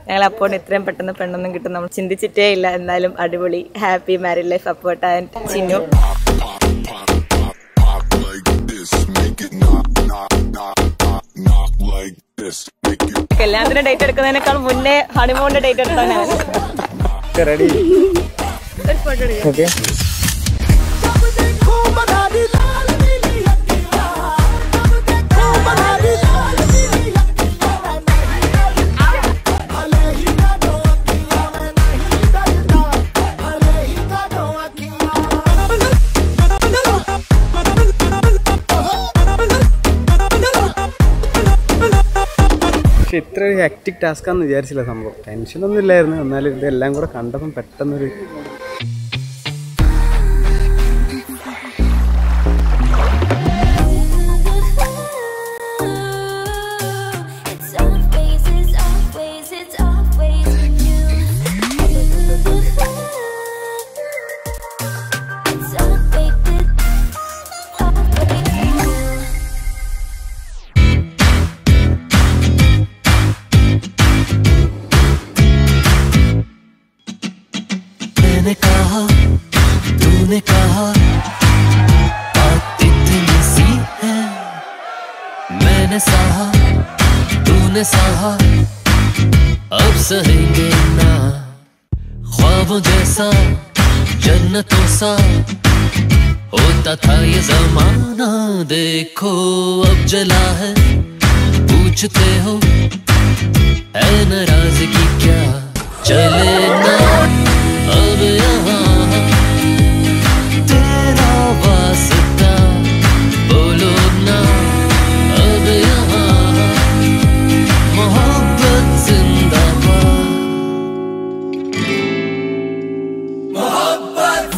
ഞങ്ങൾ അപ്പോൾ ഇത്രയും പെട്ടെന്ന് പെണ്ണൊന്നും കിട്ടും നമ്മൾ ചിന്തിച്ചിട്ടേ ഇല്ല. എന്തായാലും അടിപൊളി ഹാപ്പി മാരീഡ് ലൈഫ് അപ്പോട്ട ആൻഡ് ചിന്നു. കല്യാണത്തിന് ഡേറ്റ് എടുക്കുന്നതിനേക്കാൾ മുന്നേ ഹണിമൂണിന്റെ ഡേറ്റ് എടുക്കാനാണ്. പക്ഷെ ഇത്ര ഒരു ഹെക്റ്റിക് ടാസ്കാന്ന് വിചാരിച്ചില്ല സംഭവം. ടെൻഷനൊന്നും ഇല്ലായിരുന്നു. എന്നാലും ഇതെല്ലാം കൂടെ കണ്ടപ്പം പെട്ടെന്നൊരു तूने कहा बात इतनी सी है, मैंने सहा तूने सहा, अब सहेंगे ना। ख्वाबों जैसा जन्नतों सा होता था ये जमाना, देखो अब जला है। पूछते हो है नाराजगी क्या, चले ना अब यहाँ तेरा वास्ता, बोलो ना अब यहाँ मोहब्बत जिंदाबाद, मोहब्बत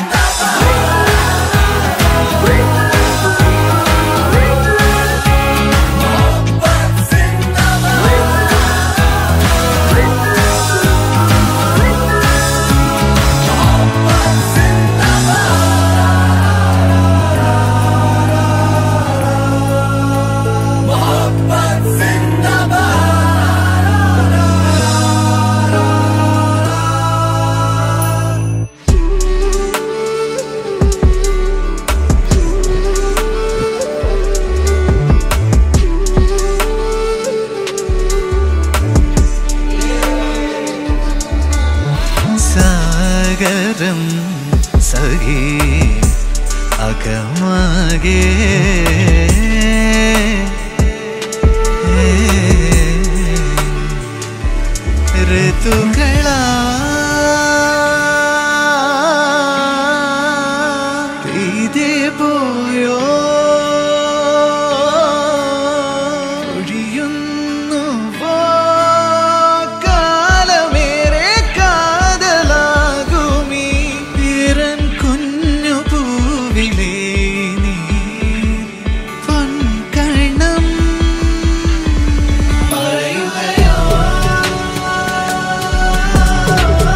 സാഗരം സഖി അകമാകെ ഋതുകളാ പെയ്തേ പോയോ, ഒഴിയുന്നു കാലമേറെ കാതലാകുമീ പിറൻ കുഞ്ഞു പൂവിലേ നീ പൊൻകണം മറയുകയോ.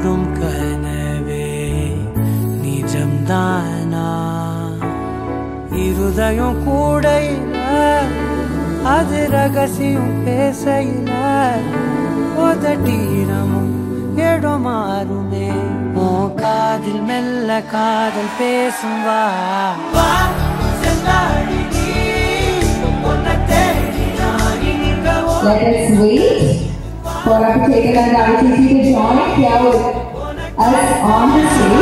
கூடும் கனவே நிஜம்தானா இருதயம் கூடையில அது ரகசியம் பேசையில உதட்டீரமும் இடம் மாறுமே ஓ காதில் மெல்ல காதல் பேசும் வா Let us wait for our particular ITC to join here with us on the stage.